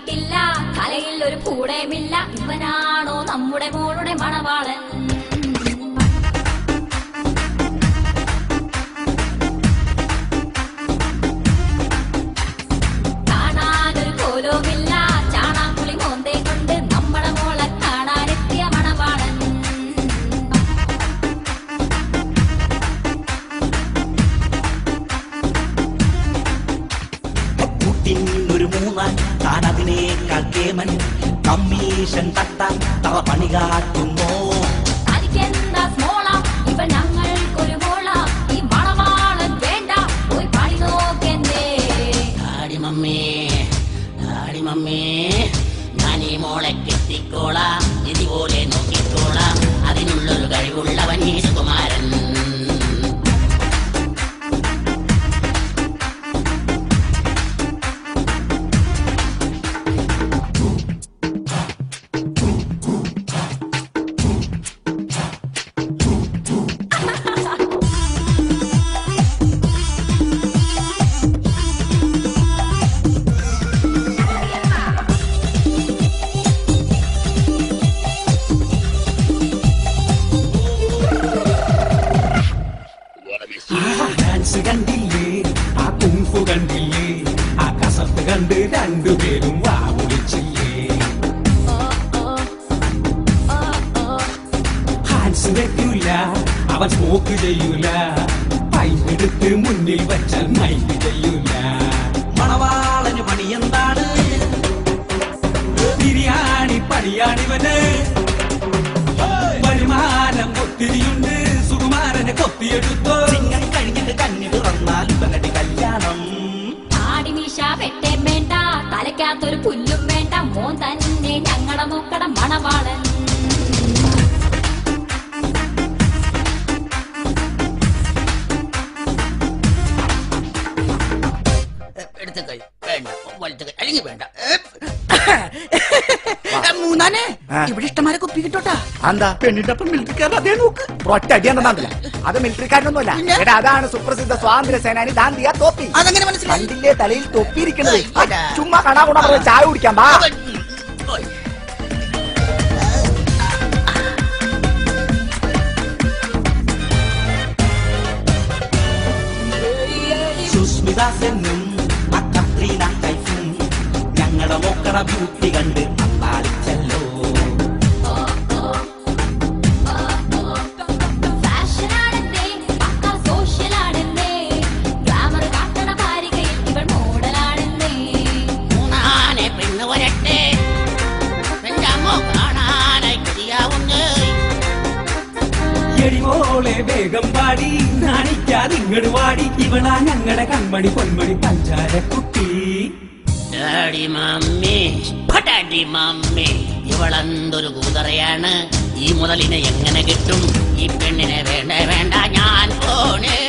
കണ്ടിട്ടില്ല, കലയിൽ ഒരു കൂടെയുമില്ല, ഇവനാണോ നമ്മുടെ മോളുടെ മണവാളൻ? കാണാനൊരു കോലവുമില്ല, ചാണാക്കുളി മോന്തേ കൊണ്ട് നമ്മുടെ മോളെ കാണാനെത്തിയ മണവാളൻ. ഒരു മൂന്നാൻ താൻ അതിനേക്കാൾ കേമൻ, കമ്മീഷൻ തട്ടാൻ തറ പണി കാട്ടുന്നു. തനിക്കെന്താ സ്മോള, ഇവ ഞങ്ങൾക്കൊരു മോള, ഈ മണവാളൻ വേണ്ട, പോയി പണി നോക്കെന്തേ. ആടി മമ്മേ ഞാൻ ഈ മോളെ കെട്ടിക്കോളാം, ഇതുപോലെ നോക്കിക്കോളാം, അതിനുള്ളൊരു കഴിവുള്ളവൻ ഈ സുകുമാരൻ. കണ്ടില്ലേ, ആ കുങ്ഫു കണ്ടില്ലേ, ആ കസത്ത് കണ്ട് രണ്ടുപേരും വാ വിളിച്ചില്ലേ. ഹാൻസ് വെക്കൂല, അവൻ സ്മോക്ക് ചെയ്യൂല, പൈപ്പെടുത്ത് മുന്നിൽ വെച്ചാൽ മൈക്ക് ചെയ്യൂല. മണവാളന് പണി എന്താണ്? ബിരിയാണി പണിയാണിവന്, വരുമാനം ഒത്തിരിയുണ്ട്, സുകുമാരനെ കൊത്തിയെടുത്തോ. നിങ്ങൾ കഴിഞ്ഞിട്ട് കണ്ണി തുറന്നാൽ ഇവനടി കല്യാണം. താടിമീശ വെട്ടേം വേണ്ട, തലയ്ക്കകത്തൊരു പുല്ലും വേണ്ട, മോൻ തന്നെ ഞങ്ങളുടെ മൂക്കട മണവാളൻ. എടുത്ത കൈ വേണ്ട, വലത്തെ കൈ അല്ലെങ്കിൽ വേണ്ട. മൂന്നാനെ ഇവിടെ ഇഷ്ടമാരെ കുപ്പി കിട്ടോട്ടാ. എന്താ പെണ്ണിന്റെ അപ്പം മിലിറ്ററിക്കാരൻ അതേ നോക്ക്, ഒറ്റ അടിയാണെന്നില്ല. അത് മിലിറ്ററിക്കാരനൊന്നുമല്ല, എടാ അതാണ് സുപ്രസിദ്ധ സ്വാതന്ത്ര്യ സേനാനി ദാന്തിയ തോപ്പി. അതെങ്ങനെ മനസ്സിലായി? കണ്ടില്ലേ തലയിൽ തൊപ്പിയിരിക്കുന്നത്? ചുമ്മാ കാണാ കൂടാ ചായ കുടിക്കാൻ വാ. സുസ്മിത സെന്നും കത്രീന കൈഫും ഞങ്ങളുടെ മോക്കട ബ്യൂട്ടി കണ്ട് അമ്പാളിച്ചല്ലോ. ഫാഷനാണെന്നേ, പക്കാ സോഷ്യലാണെന്നേ, ഗ്ലാമർ കാട്ടണ ഭാരികയിൽ ഇവൾ മോഡലാണെന്നേ. മൂന്നാനെ പെണ്ണ് വരട്ടെ, എന്റെ അമ്മ കാണാനായി കൊതിയാവുന്നേ. എടിമോളെ വേഗം പാടി, നാണിക്കാതിങ്ങട് വാടി, ഇവളാ ഞങ്ങളുടെ കൺമണി പൊന്മണി പഞ്ചാരക്കുട്ടി. ഡാഡി മമ്മി ഇവളെന്തൊരു കൂതറയാണ്, ഈ മുതലിനെ എങ്ങനെ കിട്ടും? ഈ പെണ്ണിനെ വേണ്ട ഞാൻ പോണേ.